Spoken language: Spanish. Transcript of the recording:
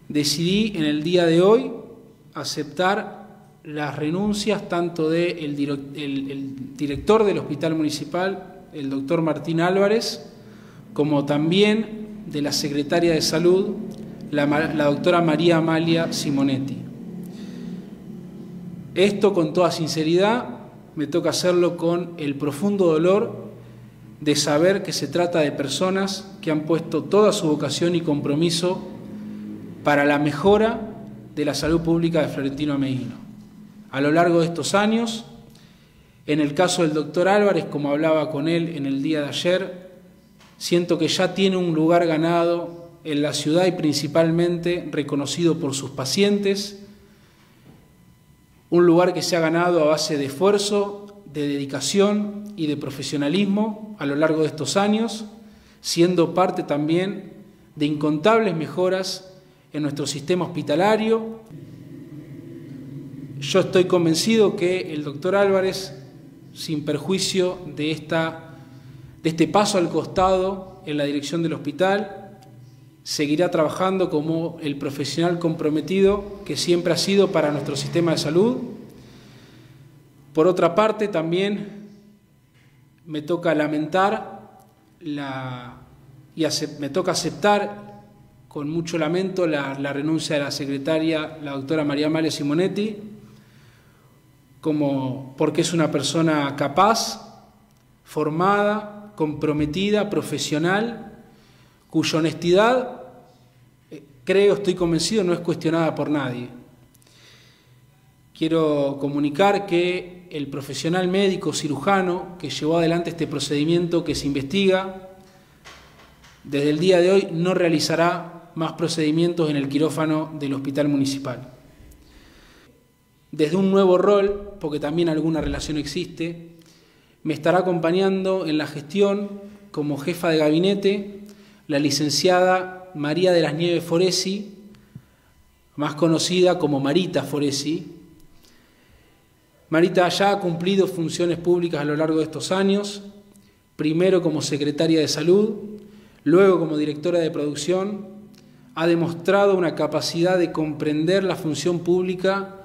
decidí en el día de hoy aceptar las renuncias tanto del director del Hospital Municipal, el doctor Martín Álvarez, como también de la secretaria de Salud, la doctora María Amalia Simonetti. Esto, con toda sinceridad, me toca hacerlo con el profundo dolor de saber que se trata de personas que han puesto toda su vocación y compromiso para la mejora de la salud pública de Florentino Ameghino. A lo largo de estos años, en el caso del doctor Álvarez, como hablaba con él en el día de ayer, siento que ya tiene un lugar ganado en la ciudad y principalmente reconocido por sus pacientes, un lugar que se ha ganado a base de esfuerzo, de dedicación y de profesionalismo a lo largo de estos años, siendo parte también de incontables mejoras en nuestro sistema hospitalario. Yo estoy convencido que el doctor Álvarez, sin perjuicio de este paso al costado en la dirección del hospital, seguirá trabajando como el profesional comprometido que siempre ha sido para nuestro sistema de salud. Por otra parte, también me toca lamentar me toca aceptar con mucho lamento la renuncia de la secretaria, la doctora María Amalia Simonetti, porque es una persona capaz, formada, comprometida, profesional, cuya honestidad, estoy convencido, no es cuestionada por nadie. Quiero comunicar que el profesional médico cirujano que llevó adelante este procedimiento que se investiga, desde el día de hoy no realizará más procedimientos en el quirófano del Hospital Municipal. Desde un nuevo rol, porque también alguna relación existe, me estará acompañando en la gestión como jefa de gabinete la licenciada María de las Nieves Foresi, más conocida como Marita Foresi. Marita ya ha cumplido funciones públicas a lo largo de estos años, primero como secretaria de Salud, luego como directora de producción. Ha demostrado una capacidad de comprender la función pública